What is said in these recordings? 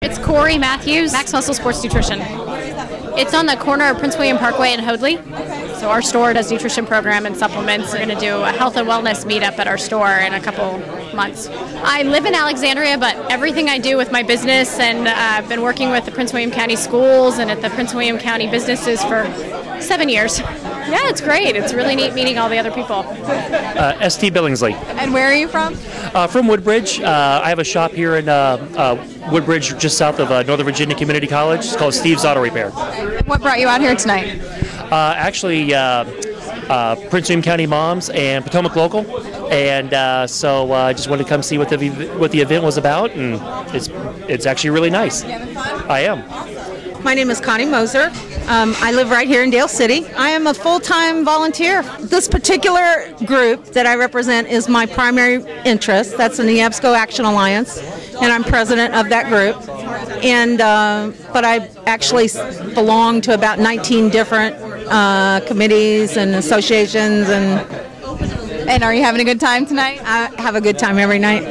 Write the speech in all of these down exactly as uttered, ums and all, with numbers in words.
It's Corey Matthews, Max Muscle Sports Nutrition. It's on the corner of Prince William Parkway and Hoadley. So our store does nutrition program and supplements. We're going to do a health and wellness meetup at our store in a couple months. I live in Alexandria, but everything I do with my business, and uh, I've been working with the Prince William County schools and at the Prince William County businesses for seven years. Yeah, it's great. It's really neat meeting all the other people. Uh, S T Billingsley. And where are you from? Uh, from Woodbridge. Uh, I have a shop here in uh, uh, Woodbridge, just south of uh, Northern Virginia Community College. It's called Steve's Auto Repair. What brought you out here tonight? Uh, actually, uh, uh, Prince William County Moms and Potomac Local, and uh, so I uh, just wanted to come see what the what the event was about, and it's it's actually really nice. You having fun? I am. My name is Connie Moser. Um, I live right here in Dale City. I am a full-time volunteer. This particular group that I represent is my primary interest. That's the NEABSCO Action Alliance, and I'm president of that group. And uh, but I actually belong to about nineteen different uh, committees and associations, and And are you having a good time tonight? I have a good time every night.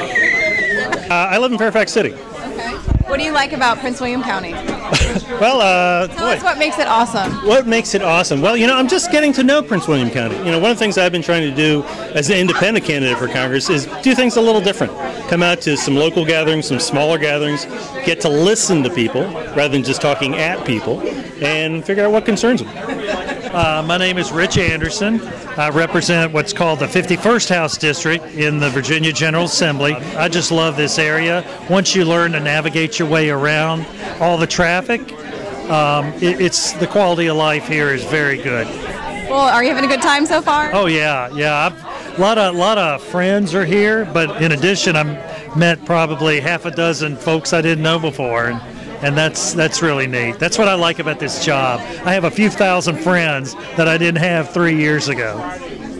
uh, I live in Fairfax City. Okay. What do you like about Prince William County? Well, uh, Tell boy, us what makes it awesome. what makes it awesome? Well, you know, I'm just getting to know Prince William County. You know, one of the things I've been trying to do as an independent candidate for Congress is do things a little different. Come out to some local gatherings, some smaller gatherings, get to listen to people rather than just talking at people, and figure out what concerns them. Uh, my name is Rich Anderson. I represent what's called the fifty-first House District in the Virginia General Assembly. I just love this area. Once you learn to navigate your way around all the traffic, um, it, it's the quality of life here is very good. Well, are you having a good time so far? Oh yeah, yeah. I've, a lot of lot of friends are here, but in addition, I've met probably half a dozen folks I didn't know before. And, And that's that's really neat. That's what I like about this job. I have a few thousand friends that I didn't have three years ago.